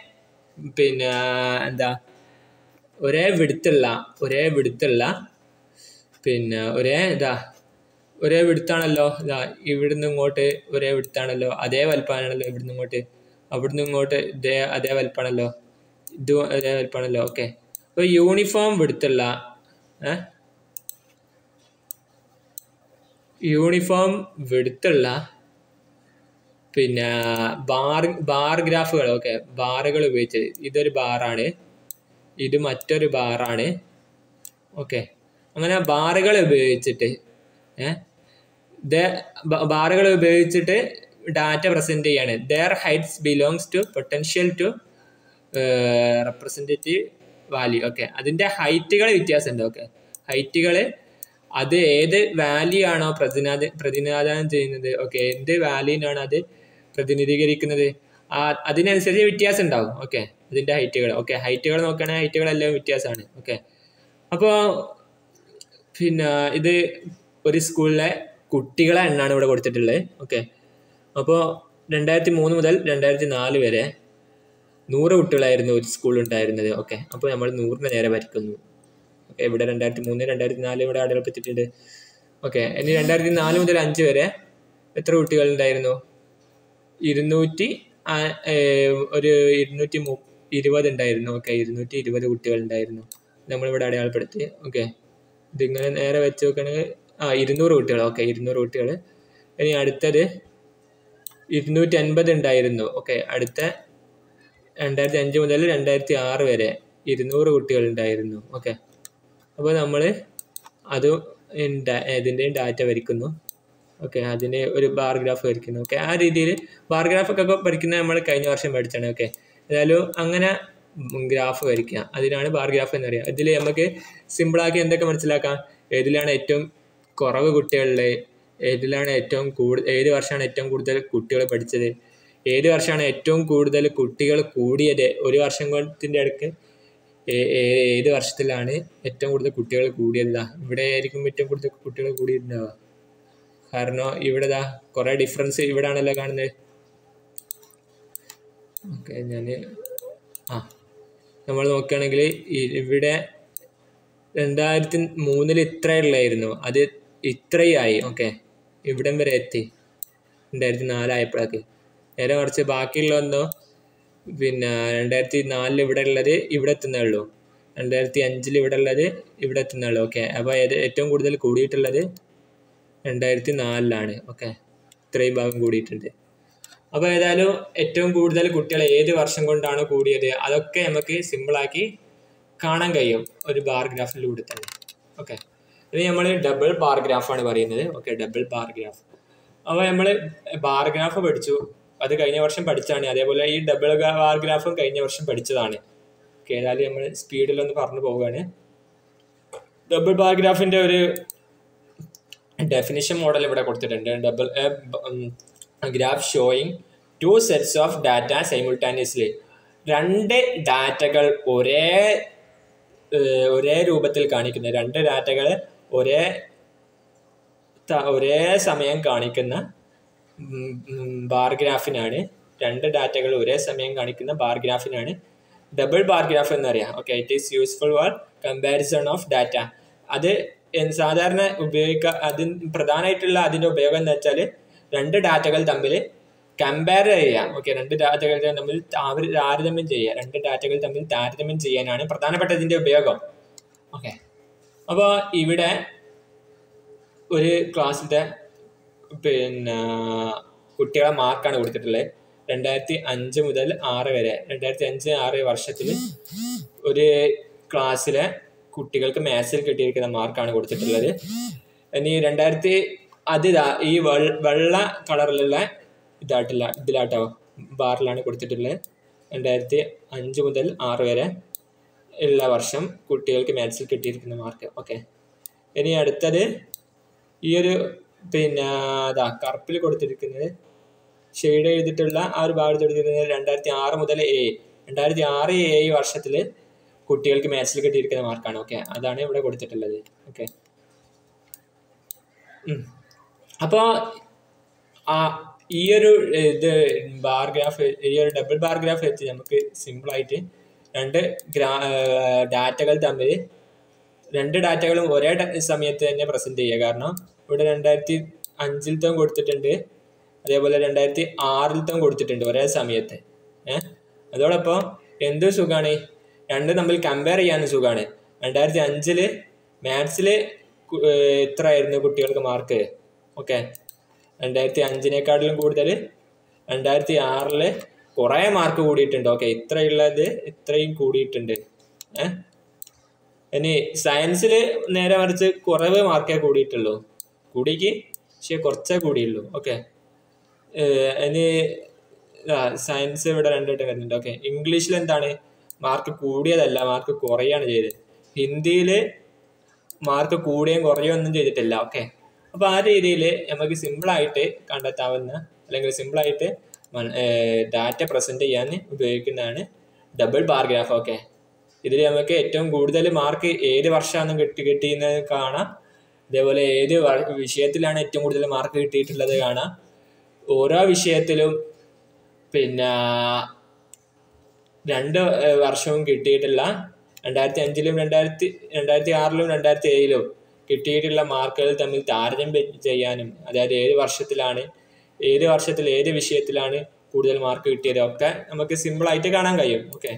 വിഡ്ത്തുള്ള പിന്നെ ഒരേ വിഡ്ത്താണല്ലോ. ഇവിടുന്ന് ഇങ്ങോട്ട് ഒരേ വിഡ്ത്താണല്ലോ, അതേ വലുപ്പമാണല്ലോ. ഇവിടുന്ന് ഇങ്ങോട്ട് അവിടുന്ന് ഇങ്ങോട്ട് അതേ വലുപ്പമാണല്ലോ, ഇതും അതേ വലുപ്പമാണല്ലോ ഓക്കെ. അപ്പോൾ യൂണിഫോം വിഡ്ത്തുള്ള പിന്നെ ബാർ ഗ്രാഫുകൾ ഓക്കെ. ബാറുകൾ ഉപയോഗിച്ച് ഇതൊരു ബാറാണ്, ഇത് മറ്റൊരു ബാറാണ് ഓക്കെ. അങ്ങനെ ബാറുകൾ ഉപയോഗിച്ചിട്ട് ഡാറ്റ പ്രസന്റ് ചെയ്യാണ്. Their heights belongs to potential to representative value. Okay, അതിൻ്റെ ഹൈറ്റുകൾ വ്യത്യാസമുണ്ട്. ഓക്കെ, ഹൈറ്റുകൾ അത് ഏത് വാല്യൂ ആണോ പ്രതിനിധാനം ചെയ്യുന്നത്, ഓക്കെ, എന്ത് വാല്യൂനാണ് അത് പ്രതിനിധീകരിക്കുന്നത്, അതിനനുസരിച്ച് വ്യത്യാസം ഉണ്ടാവും. ഓക്കെ, അതിൻ്റെ ഹൈറ്റുകൾ. ഓക്കെ, ഹൈറ്റുകൾ നോക്കുകയാണെങ്കിൽ ഹൈറ്റുകളെല്ലാം വ്യത്യാസമാണ്. ഓക്കെ, അപ്പോൾ പിന്നെ ഇത് ഒരു സ്കൂളിലെ കുട്ടികളെ എണ്ണാണ് ഇവിടെ കൊടുത്തിട്ടുള്ളത്. ഓക്കെ, അപ്പോൾ 2003 മുതൽ 2004 വരെ 100 കുട്ടികളായിരുന്നു ഒരു സ്കൂളുണ്ടായിരുന്നത്. ഓക്കെ, അപ്പോൾ നമ്മൾ 100ന് നേരെ വരയ്ക്കുന്നു. ഓക്കെ, ഇവിടെ 2003 2004 ഇവിടെ അടയാളപ്പെടുത്തിയിട്ടുണ്ട്. ഓക്കെ, ഇനി 2004 മുതൽ 5 വരെ എത്ര കുട്ടികളുണ്ടായിരുന്നു? 220 ഉണ്ടായിരുന്നു. ഓക്കെ, 220 കുട്ടികളുണ്ടായിരുന്നു. നമ്മളിവിടെ അടയാളപ്പെടുത്തി. ഓക്കെ, ഇതിങ്ങനെ നേരെ വെച്ച് നോക്കുകയാണെങ്കിൽ 200 കുട്ടികൾ. ഓക്കെ, 200 കുട്ടികൾ. ഇനി അടുത്തത് 250 ഉണ്ടായിരുന്നു. ഓക്കെ, അടുത്ത 2005 മുതൽ 2006 വരെ 200 കുട്ടികൾ ഉണ്ടായിരുന്നു. ഓക്കെ, അപ്പോൾ നമ്മൾ അത് ഇതിൻ്റെയും ഡാറ്റ വരയ്ക്കുന്നു. ഓക്കെ, അതിന് ഒരു ബാർ ഗ്രാഫ് വരയ്ക്കുന്നു. ഓക്കെ, ആ രീതിയിൽ ബാർ ഗ്രാഫൊക്കെ പഠിക്കുന്നത് നമ്മൾ കഴിഞ്ഞ വർഷം പഠിച്ചാണ്. ഓക്കെ, ഏതായാലും അങ്ങനെ ഗ്രാഫ് വരയ്ക്കുക, അതിനാണ് ബാർ ഗ്രാഫ് എന്ന് പറയുക. ഇതിൽ നമുക്ക് സിമ്പിളാക്കി എന്തൊക്കെ മനസ്സിലാക്കാം? ഏതിലാണ് ഏറ്റവും കുറവ് കുട്ടികളുള്ളത്, ഏതിലാണ് ഏറ്റവും ഏത് വർഷമാണ് ഏറ്റവും കൂടുതൽ കുട്ടികൾ പഠിച്ചത്, ഏത് വർഷമാണ് ഏറ്റവും കൂടുതൽ കുട്ടികൾ കൂടിയത്, ഒരു വർഷം കൊണ്ടത്തിൻ്റെ അടുക്ക് ഏത് വർഷത്തിലാണ് ഏറ്റവും കൂടുതൽ കുട്ടികൾ കൂടിയത്. ഇവിടെ ആയിരിക്കും ഏറ്റവും കൂടുതൽ കുട്ടികൾ കൂടിയിട്ടുണ്ടാവുക. കാരണം ഇവിടെ കുറേ ഡിഫറൻസ് ഇവിടെ ആണല്ലോ കാണുന്നത്. ഓക്കെ, നമ്മൾ നോക്കുകയാണെങ്കിൽ ഇവിടെ 2003 ഇത്രയുള്ളായിരുന്നു, അത് ഇത്രയായി. ഓക്കെ, ഇവിടം വരെ എത്തി 2004 ആയപ്പോഴേക്ക്. നേരെ മറിച്ച് ബാക്കിയുള്ളതെന്തോ പിന്നെ 2004 ഇവിടെ ഉള്ളത് ഇവിടെ എത്തുന്നേ ഉള്ളൂ, 2005 ഇവിടെ ഉള്ളത് ഇവിടെ എത്തുന്നേ ഉള്ളൂ. ഓക്കെ, അപ്പോൾ ഏറ്റവും കൂടുതൽ കൂടിയിട്ടുള്ളത് 2004 ഓക്കെ, ഇത്രയും ഭാഗം കൂടിയിട്ടുണ്ട്. അപ്പോൾ ഏതായാലും ഏറ്റവും കൂടുതൽ കുട്ടികൾ ഏത് വർഷം കൊണ്ടാണ് കൂടിയത് അതൊക്കെ നമുക്ക് സിമ്പിളാക്കി കാണാൻ കഴിയും ഒരു ബാർ ഗ്രാഫിലൂടെ തന്നെ. ഓക്കെ, ഇനി നമ്മൾ ഡബിൾ ബാർ ഗ്രാഫാണ് പറയുന്നത്. Okay, double bar graph. അപ്പോൾ നമ്മൾ ബാർ ഗ്രാഫ് പഠിച്ചു, അത് കഴിഞ്ഞ വർഷം പഠിച്ചതാണ്. അതേപോലെ ഈ ഡബിൾ ബാർ ഗ്രാഫും കഴിഞ്ഞ വർഷം പഠിച്ചതാണ്. ഓക്കെ, ഏതായാലും നമ്മൾ സ്പീഡിലൊന്ന് പറഞ്ഞു പോവുകയാണ്. ഡബിൾ ബാർ ഗ്രാഫിൻ്റെ ഒരു ഡെഫിനിഷൻ മോഡൽ ഇവിടെ കൊടുത്തിട്ടുണ്ട്. Double graph showing 2 sets of data simultaneously. 2 ഡാറ്റകൾ ഒരേ രൂപത്തിൽ കാണിക്കുന്ന 2 ഡാറ്റകൾ ഒരേ സമയം കാണിക്കുന്ന ബാർ ഗ്രാഫിനാണ് 2 ഡാറ്റകൾ ഒരേ സമയം കാണിക്കുന്ന ബാർ ഗ്രാഫിനാണ് ഡബിൾ ബാർ ഗ്രാഫ് എന്ന് പറയാം. Okay, it is useful for comparison of data. അത് സാധാരണ പ്രധാനമായിട്ടുള്ള അതിൻ്റെ ഉപയോഗം എന്ന് വെച്ചാൽ 2 ഡാറ്റകൾ തമ്മിൽ കമ്പയർ ചെയ്യാം. ഓക്കെ, 2 ഡാറ്റകൾ തമ്മിൽ താരതമ്യം ചെയ്യുക, 2 ഡാറ്റകൾ തമ്മിൽ താരതമ്യം ചെയ്യാനാണ് പ്രധാനപ്പെട്ട ഇതിൻ്റെ ഉപയോഗം. ഓക്കെ, അപ്പോൾ ഇവിടെ ഒരു ക്ലാസ്സിൻ്റെ പിന്നെ കുട്ടികളെ മാർക്കാണ് കൊടുത്തിട്ടുള്ളത്. 2005 മുതൽ 6 വരെ 2005-6 വർഷത്തിൽ ഒരു ക്ലാസ്സിലെ കുട്ടികൾക്ക് മാത്സിൽ കിട്ടിയിരിക്കുന്ന മാർക്കാണ് കൊടുത്തിട്ടുള്ളത്. ഇനി ഈ വെള്ള കളറിലുള്ള ഇതിലാട്ടോ ബാറിലാണ് കൊടുത്തിട്ടുള്ളത്. 2005 മുതൽ 6 വരെ ഉള്ള വർഷം കുട്ടികൾക്ക് മാത്സിൽ കിട്ടിയിരിക്കുന്ന മാർക്ക്. ഓക്കെ, ഇനി അടുത്തത് ഈ ഒരു പിന്നെ കറുപ്പിൽ കൊടുത്തിരിക്കുന്നത് ഷെയ്ഡ് ചെയ്തിട്ടുള്ള ആ ഒരു ഭാഗത്ത് കൊടുത്തിരിക്കുന്നത് 2006 മുതൽ 2006-7 വർഷത്തിൽ കുട്ടികൾക്ക് മാത്സിൽ കിട്ടിയിരിക്കുന്ന മാർക്കാണ്. ഓക്കെ, അതാണ് ഇവിടെ കൊടുത്തിട്ടുള്ളത്. ഓക്കെ, അപ്പോൾ ഈ ഒരു ബാർ ഗ്രാഫ്, ഈ ഒരു ഡബിൾ ബാർ ഗ്രാഫ് വെച്ച് നമുക്ക് സിമ്പിളായിട്ട് 2 ഡാറ്റകൾ തമ്മിൽ 2 ഡാറ്റകളും ഒരേ സമയത്ത് തന്നെ പ്രസന്റ് ചെയ്യുക. കാരണം ഇവിടെ 2005 കൊടുത്തിട്ടുണ്ട്, അതേപോലെ 2006 കൊടുത്തിട്ടുണ്ട് ഒരേ സമയത്ത്. അതോടൊപ്പം എന്ത് സുഖമാണ്, 2 തമ്മിൽ കമ്പയർ ചെയ്യാനും സുഖമാണ്. 2005 മാത്സിൽ എത്ര ആയിരുന്നു കുട്ടികൾക്ക് മാർക്ക്? ഓക്കെ, 2005 കൂടുതൽ 2006 കുറേ മാർക്ക് കൂടിയിട്ടുണ്ട്. ഓക്കെ, ഇത്രയുള്ളത് ഇത്രയും കൂടിയിട്ടുണ്ട്. ഇനി സയൻസിൽ നേരെ മറിച്ച് കുറവ് മാർക്കേ കൂടിയിട്ടുള്ളൂ, പക്ഷേ കുറച്ചേ കൂടിയുള്ളൂ. ഓക്കെ, ഇനി സയൻസ് ഇവിടെ 2 വട്ടം വരുന്നുണ്ട്. ഓക്കെ, ഇംഗ്ലീഷിൽ എന്താണ് മാർക്ക് കൂടിയതല്ല, മാർക്ക് കുറയാണ് ചെയ്തത്. ഹിന്ദിയിൽ മാർക്ക് കൂടുകയും കുറയുകയും ഒന്നും ചെയ്തിട്ടില്ല. ഓക്കെ, അപ്പോൾ ആ രീതിയിൽ നമുക്ക് സിമ്പിളായിട്ട് കണ്ടെത്താവുന്ന അല്ലെങ്കിൽ സിമ്പിളായിട്ട് ഡാറ്റ പ്രസൻറ്റ് ചെയ്യാൻ ഉപയോഗിക്കുന്നതാണ് ഡബിൾ ബാർ ഗ്രാഫ്. ഓക്കെ, ഇതിൽ നമുക്ക് ഏറ്റവും കൂടുതൽ മാർക്ക് ഏത് വർഷമാണ് കിട്ടിയെന്ന് കാണാം. അതേപോലെ ഏത് വിഷയത്തിലാണ് ഏറ്റവും കൂടുതൽ മാർക്ക് കിട്ടിയിട്ടുള്ളത് കാണാം. ഓരോ വിഷയത്തിലും പിന്നെ 2 വർഷവും കിട്ടിയിട്ടുള്ള 2005-ലും 2006-ലും 2007-ലും കിട്ടിയിട്ടുള്ള മാർക്കുകൾ തമ്മിൽ താരതമ്യം ചെയ്യാനും, അതായത് ഏത് വർഷത്തിൽ ഏത് വിഷയത്തിലാണ് കൂടുതൽ മാർക്ക് കിട്ടിയത് ഒക്കെ നമുക്ക് സിമ്പിളായിട്ട് കാണാൻ കഴിയും. ഓക്കെ,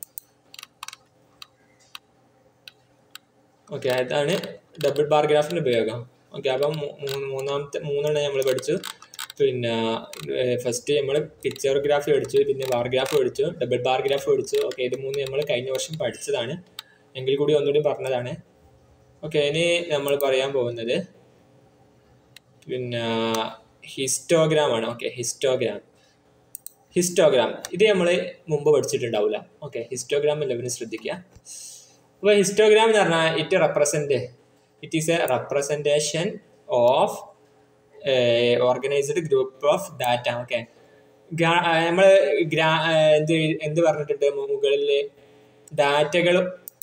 അതാണ് ഡബിൾ ബാർ ഗ്രാഫിൻ്റെ ഉപയോഗം. ഓക്കെ, അപ്പം മൂന്നെണ്ണം നമ്മൾ പഠിച്ചു. പിന്നെ ഫസ്റ്റ് നമ്മൾ പിക്ചോഗ്രാഫി പഠിച്ചു, പിന്നെ ബാർ ഗ്രാഫ് പഠിച്ചു, ഡബിൾ ബാർ ഗ്രാഫ് പഠിച്ചു. ഓക്കെ, ഇത് 3 നമ്മൾ കഴിഞ്ഞ വർഷം പഠിച്ചതാണ്, എങ്കിൽ കൂടി ഒന്നുകൂടി പറഞ്ഞതാണ്. ഓക്കെ, ഇനി നമ്മൾ പറയാൻ പോകുന്നത് പിന്നെ ഹിസ്റ്റോഗ്രാം ആണ്. ഓക്കെ, ഹിസ്റ്റോഗ്രാം ഇത് നമ്മൾ മുമ്പ് പഠിച്ചിട്ടുണ്ടാവില്ല. ഓക്കെ, ഹിസ്റ്റോഗ്രാം എല്ലാവരും ശ്രദ്ധിക്കുക. അപ്പോൾ ഹിസ്റ്റോഗ്രാം എന്ന് പറഞ്ഞാൽ it is a representation of organised group of data. Okay, നമ്മൾ എന്ത് പറഞ്ഞിട്ടുണ്ട് മുകളിൽ, ഡാറ്റകൾ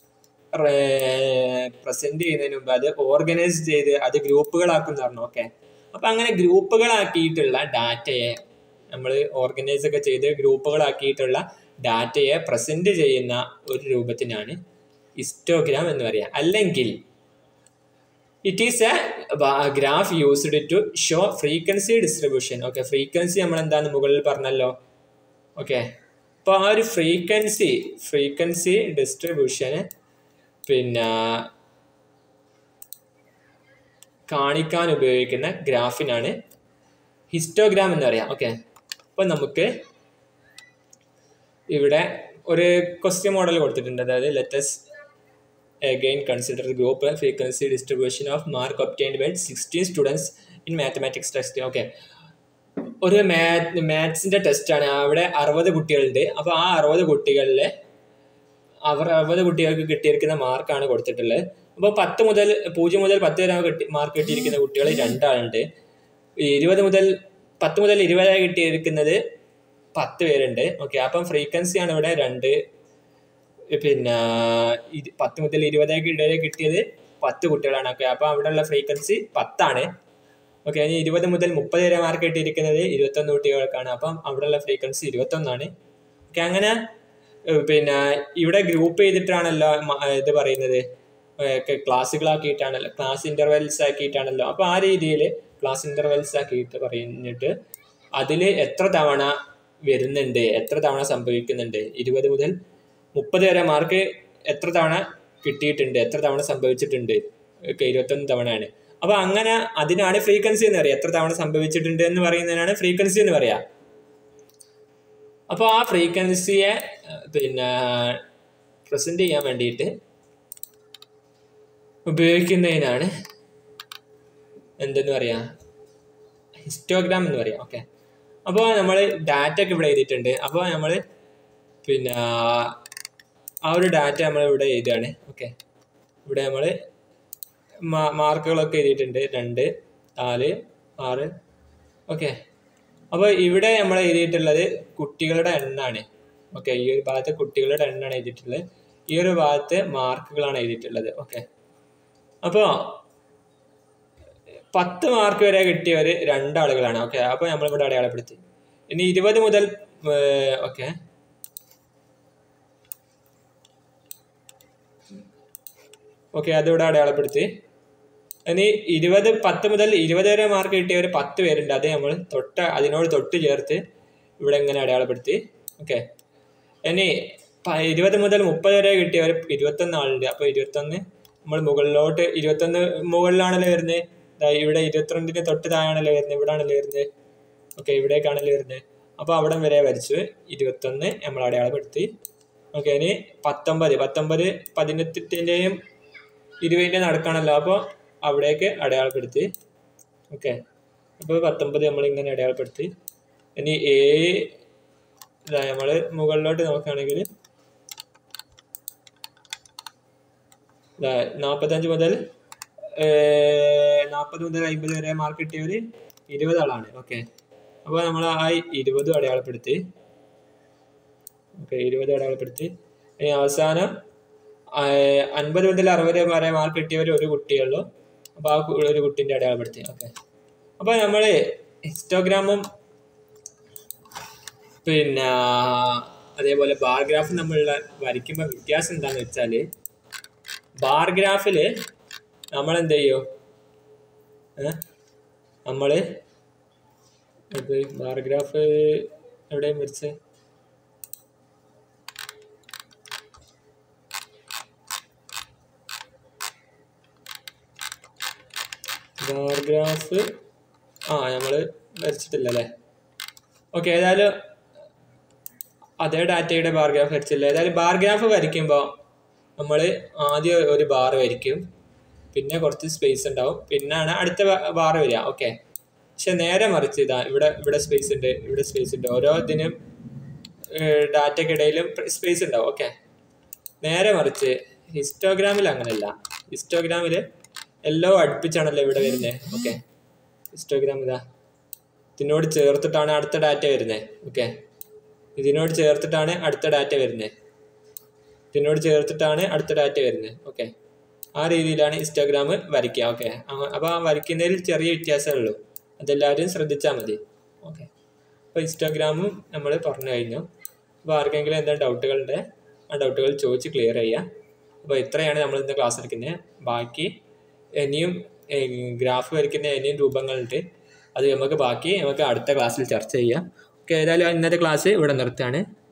പ്രസന്റ് ചെയ്യുന്നതിന് മുമ്പ് അത് ഓർഗനൈസ് ചെയ്ത് അത് ഗ്രൂപ്പുകളാക്കും പറഞ്ഞു. ഓക്കെ, അപ്പം അങ്ങനെ ഗ്രൂപ്പുകളാക്കിയിട്ടുള്ള ഡാറ്റയെ നമ്മൾ ഓർഗനൈസ് ഒക്കെ ചെയ്ത് ഗ്രൂപ്പുകളാക്കിയിട്ടുള്ള ഡാറ്റയെ പ്രസന്റ് ചെയ്യുന്ന ഒരു രൂപത്തിനാണ് ഹിസ്റ്റോഗ്രാം എന്ന് പറയുക. അല്ലെങ്കിൽ it is a graph used to show frequency distribution. Okay, frequency നമ്മൾ എന്താന്ന് മുകളിൽ പറഞ്ഞല്ലോ. ഓക്കെ, അപ്പോൾ ആ ഒരു ഫ്രീക്വൻസി ഡിസ്ട്രിബ്യൂഷന് പിന്നെ കാണിക്കാൻ ഉപയോഗിക്കുന്ന ഗ്രാഫിനാണ് ഹിസ്റ്റോഗ്രാം എന്ന് പറയാം. ഓക്കെ, അപ്പോൾ നമുക്ക് ഇവിടെ ഒരു ക്വസ്റ്റ്യൻ മോഡൽ കൊടുത്തിട്ടുണ്ട്. അതായത് let's again consider the group frequency distribution of mark obtained by 16 students in mathematics test. Okay, ഒരു മാത്സിൻ്റെ ടെസ്റ്റാണ്. അവിടെ 60 കുട്ടികളുണ്ട്. അപ്പോൾ ആ 60 കുട്ടികളിലെ 60 കുട്ടികൾക്ക് കിട്ടിയിരിക്കുന്ന മാർക്കാണ് കൊടുത്തിട്ടുള്ളത്. അപ്പോൾ 0 മുതൽ 10 വരെ മാർക്ക് കിട്ടിയിരിക്കുന്ന കുട്ടികൾ 2 ആളുണ്ട്. 10 മുതൽ 20 വരെ കിട്ടിയിരിക്കുന്നത് 10 പേരുണ്ട്. ഓക്കെ, അപ്പം ഫ്രീക്വൻസിയാണ് ഇവിടെ 2. പിന്നെ 10 മുതൽ 20 ഇടയിൽ കിട്ടിയത് 10 കുട്ടികളാണ്. ഓക്കെ, അപ്പോൾ അവിടെയുള്ള ഫ്രീക്വൻസി 10 ആണ്. ഓക്കെ, ഇനി 20 മുതൽ 30 വരെ മാർക്ക് കിട്ടിയിരിക്കുന്നത് 21 കുട്ടികൾക്കാണ്. അപ്പം അവിടെയുള്ള ഫ്രീക്വൻസി 21 ആണ്. ഓക്കെ, അങ്ങനെ പിന്നെ ഇവിടെ ഗ്രൂപ്പ് ചെയ്തിട്ടാണല്ലോ ഇത് പറയുന്നത്, ക്ലാസ്സുകളാക്കിയിട്ടാണല്ലോ, ക്ലാസ് ഇൻ്റർവെൽസ് ആക്കിയിട്ടാണല്ലോ. അപ്പോൾ ആ രീതിയിൽ ക്ലാസ് ഇൻ്റർവെൽസ് ആക്കിയിട്ട് പറഞ്ഞിട്ട് അതിൽ എത്ര തവണ വരുന്നുണ്ട്, എത്ര തവണ സംഭവിക്കുന്നുണ്ട്, 20 മുതൽ 30 വരെ മാർക്ക് എത്ര തവണ കിട്ടിയിട്ടുണ്ട്, എത്ര തവണ സംഭവിച്ചിട്ടുണ്ട്, ഒക്കെ 21 തവണയാണ്. അപ്പോൾ അങ്ങനെ അതിനാണ് ഫ്രീക്വൻസി എന്ന് പറയുക. എത്ര തവണ സംഭവിച്ചിട്ടുണ്ട് എന്ന് പറയുന്നതിനാണ് ഫ്രീക്വൻസി എന്ന് പറയുക. അപ്പോൾ ആ ഫ്രീക്വൻസിയെ പിന്നെ പ്രസന്റ് ചെയ്യാൻ വേണ്ടിയിട്ട് ഉപയോഗിക്കുന്നതിനാണ് എന്തെന്ന് പറയാ, ഹിസ്റ്റോഗ്രാം എന്ന് പറയാം. ഓക്കെ, അപ്പോൾ നമ്മൾ ഡാറ്റ ഒക്കെ ഇവിടെ എഴുതിയിട്ടുണ്ട്. അപ്പോൾ നമ്മൾ പിന്നെ ആ ഒരു ഡാറ്റ നമ്മൾ ഇവിടെ എഴുതുകയാണ്. ഓക്കെ, ഇവിടെ നമ്മൾ മാർക്കുകളൊക്കെ എഴുതിയിട്ടുണ്ട്, 2, 4, 6. ഓക്കെ, അപ്പോൾ ഇവിടെ നമ്മൾ എഴുതിയിട്ടുള്ളത് കുട്ടികളുടെ എണ്ണമാണ്. ഓക്കെ, ഈ ഒരു ഭാഗത്ത് കുട്ടികളുടെ എണ്ണമാണ് എഴുതിയിട്ടുള്ളത്, ഈ ഒരു ഭാഗത്ത് മാർക്കുകളാണ് എഴുതിയിട്ടുള്ളത്. ഓക്കെ, അപ്പോൾ 10 മാർക്ക് വരെ കിട്ടിയവർ 2 ആളുകളാണ്. ഓക്കെ, അപ്പോൾ നമ്മളിവിടെ അടയാളപ്പെടുത്തി. ഇനി 20 മുതൽ ഓക്കെ അതിവിടെ അടയാളപ്പെടുത്തി. ഇനി 10 മുതൽ 20 വരെ മാർക്ക് കിട്ടിയവർ 10 പേരുണ്ട്. അത് നമ്മൾ അതിനോട് തൊട്ട് ചേർത്ത് ഇവിടെ ഇങ്ങനെ അടയാളപ്പെടുത്തി. ഓക്കെ, ഇനി 20 മുതൽ 30 വരെ കിട്ടിയവർ 21 ആളുണ്ട്. അപ്പോൾ 21 നമ്മൾ മുകളിലോട്ട് 21 മുകളിലാണല്ലോ വരുന്നത്. ഇവിടെ 22-ന് തൊട്ട് താഴാണല്ലോ വരുന്നത്, ഇവിടെ ആണല്ലോ വരുന്നത്. ഓക്കെ, ഇവിടേക്കാണല്ലോ വരുന്നത്. അപ്പോൾ അവിടം വരെ വരച്ചു. 21 നമ്മൾ അടയാളപ്പെടുത്തി. ഓക്കെ, ഇനി 19 18-ൻ്റെയും 20-ൻ്റെയും നടക്കാണല്ലോ. അപ്പോൾ അവിടേക്ക് അടയാളപ്പെടുത്തി. ഓക്കെ, അപ്പോൾ 19 നമ്മളിങ്ങനെ അടയാളപ്പെടുത്തി. ഇനി നമ്മൾ മുകളിലോട്ട് നോക്കുകയാണെങ്കിൽ 45 മുതൽ 50 വരെ മാർക്ക് കിട്ടിയവർ 20 ആളാണ്. ഓക്കെ, അപ്പോൾ നമ്മൾ ആ 20 അടയാളപ്പെടുത്തി. ഓക്കെ, 20 അടയാളപ്പെടുത്തി. ഇനി അവസാനം 50 മുതൽ 60 വരെ മാർക്ക് കിട്ടിയവർ ഒരു കുട്ടിയുള്ളൂ. അപ്പോൾ ആ ഒരു കുട്ടീൻ്റെ അടയാളപ്പെടുത്തി. ഓക്കെ, അപ്പോൾ നമ്മൾ ഹിസ്റ്റോഗ്രാമും പിന്നെ അതേപോലെ ബാർ ഗ്രാഫും നമ്മളുള്ള വരയ്ക്കുമ്പോൾ വ്യത്യാസം എന്താണെന്ന് വെച്ചാൽ, ബാർ ഗ്രാഫിൽ നമ്മൾ എന്ത് ചെയ്യും, നമ്മൾ ബാർ ഗ്രാഫ് എവിടെയും വരച്ച് ബാർ ഗ്രാഫ് നമ്മൾ വരച്ചിട്ടില്ല അല്ലേ. ഓക്കെ, ഏതായാലും അതേ ഡാറ്റയുടെ ബാർ ഗ്രാഫ് വരച്ചില്ല. ഏതായാലും ബാർ ഗ്രാഫ് വരയ്ക്കുമ്പോൾ നമ്മൾ ആദ്യം ഒരു ബാർ വരയ്ക്കും, പിന്നെ കുറച്ച് സ്പേസ് ഉണ്ടാവും, പിന്നാണ് അടുത്ത ബാർ വരിക. ഓക്കെ, പക്ഷെ നേരെ മറിച്ച് ഇവിടെ സ്പേസ് ഉണ്ട്, ഇവിടെ സ്പേസ് ഉണ്ട്. ഓരോ ഇതിനും ഡാറ്റയ്ക്കിടയിലും സ്പേസ് ഉണ്ടാവും. ഓക്കെ, നേരെ മറിച്ച് ഹിസ്റ്റോഗ്രാമിൽ അങ്ങനെയല്ല. ഹിസ്റ്റോഗ്രാമിൽ എല്ലാം അടുപ്പിച്ചാണല്ലോ ഇവിടെ വരുന്നത്. ഓക്കെ, ഹിസ്റ്റോഗ്രാം ഇതിനോട് ചേർത്തിട്ടാണ് അടുത്ത ഡാറ്റ വരുന്നത്. ഓക്കെ, ഇതിനോട് ചേർത്തിട്ടാണ് അടുത്ത ഡാറ്റ വരുന്നത്, ഇതിനോട് ചേർത്തിട്ടാണ് അടുത്ത ഡാറ്റ വരുന്നത്. ഓക്കെ, ആ രീതിയിലാണ് ഹിസ്റ്റോഗ്രാം വരയ്ക്കുക. ഓക്കെ, അപ്പോൾ ആ വരയ്ക്കുന്നതിൽ ചെറിയ വ്യത്യാസമേ ഉള്ളൂ, അതെല്ലാവരും ശ്രദ്ധിച്ചാൽ മതി. ഓക്കെ, അപ്പോൾ ഹിസ്റ്റോഗ്രാമും നമ്മൾ പറഞ്ഞു കഴിഞ്ഞു. അപ്പോൾ ആർക്കെങ്കിലും എന്തെങ്കിലും ഡൗട്ടുകളുണ്ട്, ആ ഡൗട്ടുകൾ ചോദിച്ച് ക്ലിയർ ചെയ്യുക. അപ്പോൾ ഇത്രയാണ് നമ്മൾ ഇന്ന് ക്ലാസ് എടുക്കുന്നത്. ബാക്കി ഇനിയും ഗ്രാഫ് വരയ്ക്കുന്ന ഇനിയും രൂപങ്ങളുണ്ട്, അത് നമുക്ക് അടുത്ത ക്ലാസ്സിൽ ചർച്ച ചെയ്യാം. ഓക്കെ, ഏതായാലും ഇന്നത്തെ ക്ലാസ് ഇവിടെ നിർത്തുകയാണ്.